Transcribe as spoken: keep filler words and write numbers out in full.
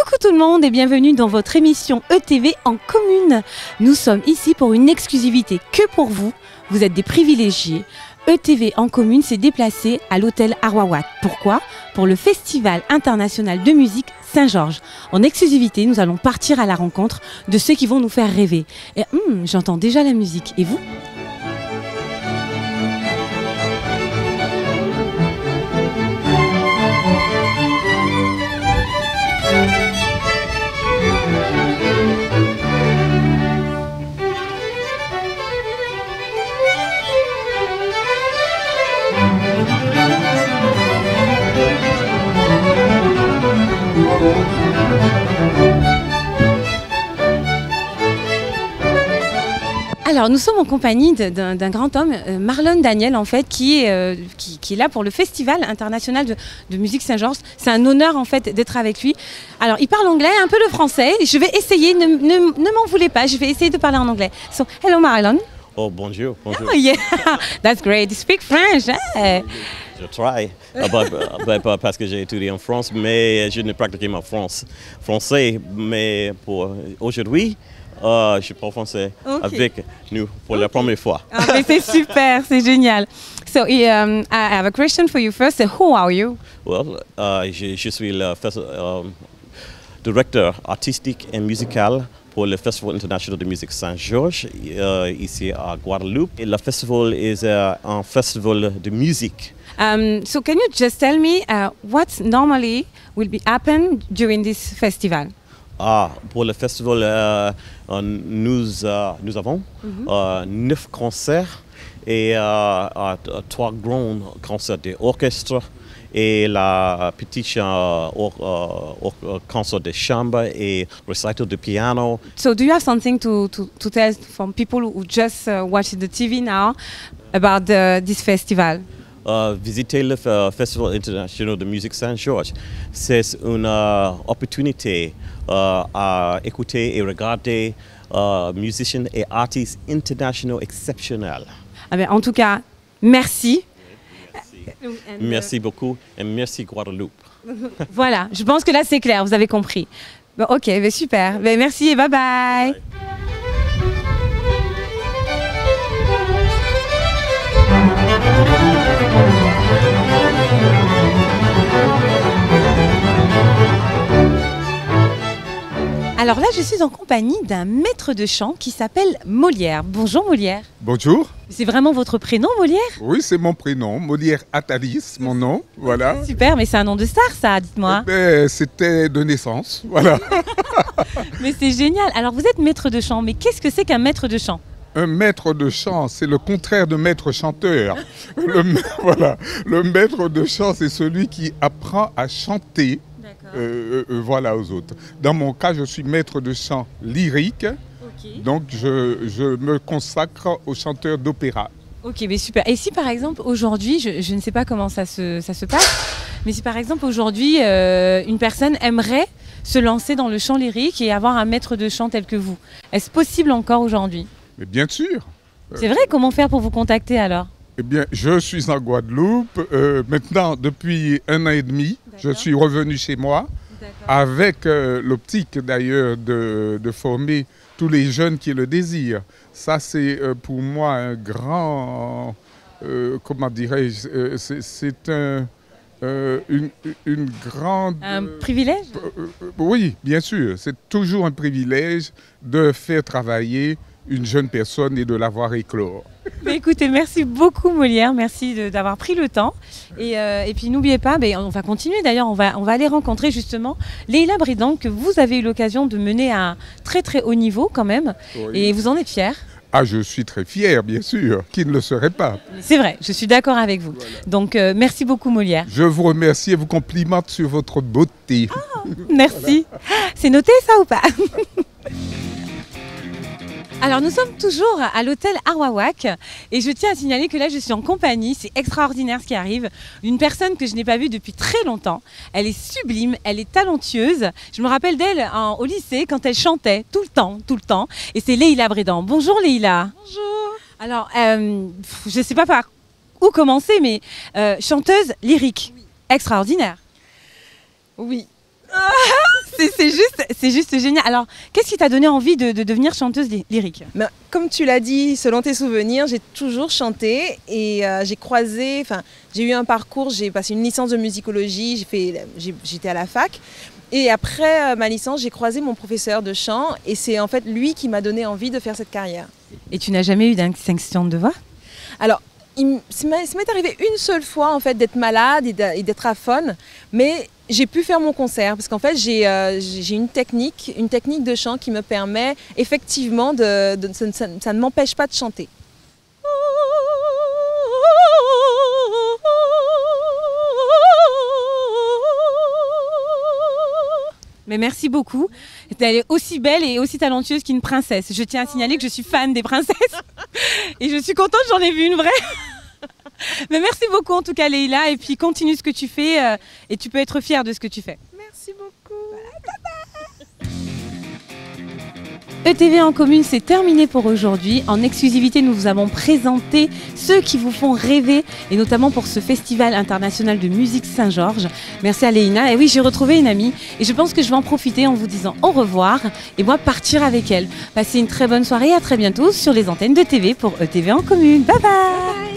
Coucou tout le monde et bienvenue dans votre émission E T V en commune. Nous sommes ici pour une exclusivité que pour vous. Vous êtes des privilégiés. E T V en commune s'est déplacé à l'hôtel Arwawak. Pourquoi? Pour le Festival international de musique Saint-Georges. En exclusivité, nous allons partir à la rencontre de ceux qui vont nous faire rêver. Et hum, j'entends déjà la musique. Et vous? Alors nous sommes en compagnie d'un grand homme, Marlon Daniel en fait, qui est, euh, qui, qui est là pour le Festival international de, de musique Saint-Georges. C'est un honneur en fait d'être avec lui. Alors il parle anglais, un peu le français. Je vais essayer, ne, ne, ne m'en voulez pas, je vais essayer de parler en anglais. So, hello Marlon. Oh bonjour, bonjour. Oh yeah, that's great. You speak French. Eh? Je try, parce que j'ai étudié en France, mais je ne pratique pas France, français. Mais pour aujourd'hui, uh, je parle français okay. avec nous pour okay. la première fois. Ah, c'est super, c'est génial. So um, I have a question for you first. Who are you? Well, uh, je, je suis le um, directeur artistique et musical pour le Festival international de musique Saint-Georges, uh, ici à Guadeloupe. Et le festival est uh, un festival de musique. Um, so can you just tell me uh, what normally will be happen during this festival? Ah, pour le festival, uh, nous, uh, nous avons mm-hmm. uh, neuf concerts et uh, uh, trois grands concerts d'orchestre et la petite uh, or, uh, or, concert de chambre et recital de piano. So do you have something to, to, to tell from people who just uh, watch the T V now about the, this festival? Uh, visiter le uh, Festival international de musique Saint-Georges, c'est une uh, opportunité uh, à écouter et regarder uh, musiciens et artistes internationaux exceptionnels. Ah ben, en tout cas, merci. Merci, merci beaucoup et merci Guadeloupe. Voilà, je pense que là c'est clair, vous avez compris. Bon, ok, ben, super. Ben, merci et bye bye. Bye. Alors là, je suis en compagnie d'un maître de chant qui s'appelle Molière. Bonjour Molière. Bonjour. C'est vraiment votre prénom, Molière? Oui, c'est mon prénom. Molière Atalis, mon nom. Voilà. Super, mais c'est un nom de star, ça, dites-moi. Eh ben, c'était de naissance, voilà. Mais c'est génial. Alors vous êtes maître de chant, mais qu'est-ce que c'est qu'un maître de chant? Un maître de chant, c'est le contraire de maître chanteur. Le, voilà. Le maître de chant, c'est celui qui apprend à chanter. Euh, euh, voilà aux autres. Dans mon cas, je suis maître de chant lyrique, okay. donc je, je me consacre aux chanteurs d'opéra. Ok, mais super. Et si par exemple aujourd'hui, je, je ne sais pas comment ça se, ça se passe, mais si par exemple aujourd'hui euh, une personne aimerait se lancer dans le chant lyrique et avoir un maître de chant tel que vous, est-ce possible encore aujourd'hui? Mais bien sûr. C'est vrai, comment faire pour vous contacter alors? Eh bien, je suis en Guadeloupe. Euh, maintenant, depuis un an et demi, je suis revenu chez moi avec euh, l'optique d'ailleurs de, de former tous les jeunes qui le désirent. Ça, c'est euh, pour moi un grand, euh, comment dirais-je, euh, c'est un, euh, une, une grande... Un privilège? euh, euh, Oui, bien sûr. C'est toujours un privilège de faire travailler une jeune personne et de la voir éclore. Mais écoutez, merci beaucoup Molière, merci d'avoir pris le temps. Et, euh, et puis n'oubliez pas, ben, on va continuer d'ailleurs, on va, on va aller rencontrer justement Leïla Bridan que vous avez eu l'occasion de mener à un très très haut niveau quand même. Oui. Et vous en êtes fier? Ah, je suis très fier, bien sûr. Qui ne le serait pas? C'est vrai, je suis d'accord avec vous. Voilà. Donc, euh, merci beaucoup, Molière. Je vous remercie et vous complimente sur votre beauté. Ah, merci. Voilà. C'est noté ça ou pas? Alors nous sommes toujours à l'hôtel Arwawak et je tiens à signaler que là je suis en compagnie, c'est extraordinaire ce qui arrive, d'une personne que je n'ai pas vue depuis très longtemps. Elle est sublime, elle est talentueuse. Je me rappelle d'elle au lycée quand elle chantait tout le temps, tout le temps. Et c'est Leïla Bridan. Bonjour Leïla. Bonjour. Alors euh, je ne sais pas par où commencer, mais euh, chanteuse lyrique, oui. Extraordinaire. Oui. C'est juste, c'est juste génial. Alors, qu'est-ce qui t'a donné envie de, de devenir chanteuse lyrique? Ben, comme tu l'as dit, selon tes souvenirs, j'ai toujours chanté et euh, j'ai croisé, enfin, j'ai eu un parcours, j'ai passé une licence de musicologie, j'ai fait, j'ai, j'étais à la fac. Et après euh, ma licence, j'ai croisé mon professeur de chant et c'est en fait lui qui m'a donné envie de faire cette carrière. Et tu n'as jamais eu d'extinction de voix? Alors, il m'est arrivé une seule fois en fait d'être malade et d'être aphone, mais j'ai pu faire mon concert parce qu'en fait j'ai euh, j'ai une technique, une technique de chant qui me permet effectivement de, de ça, ça, ça ne m'empêche pas de chanter. Mais merci beaucoup. Elle est aussi belle et aussi talentueuse qu'une princesse. Je tiens à signaler que je suis fan des princesses. Et je suis contente, j'en ai vu une vraie. Mais merci beaucoup en tout cas Leïla. Et puis continue ce que tu fais euh, et tu peux être fière de ce que tu fais. Merci beaucoup. E T V en commune, c'est terminé pour aujourd'hui. En exclusivité, nous vous avons présenté ceux qui vous font rêver, et notamment pour ce Festival international de musique Saint-Georges. Merci à Léina. Et oui, j'ai retrouvé une amie, et je pense que je vais en profiter en vous disant au revoir, et moi partir avec elle. Passez une très bonne soirée, à très bientôt sur les antennes de T V pour E T V en commune. Bye bye. Bye bye.